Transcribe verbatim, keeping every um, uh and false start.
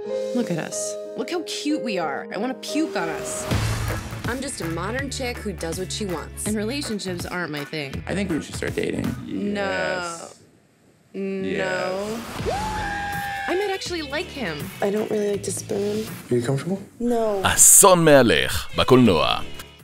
Look at us. Look how cute we are. I want to puke on us. I'm just a modern chick who does what she wants. And relationships aren't my thing. I think we should start dating. No. Yes. No. I might actually like him. I don't really like to spoon. Are you comfortable? No. אסון מהלך, בקולנוע.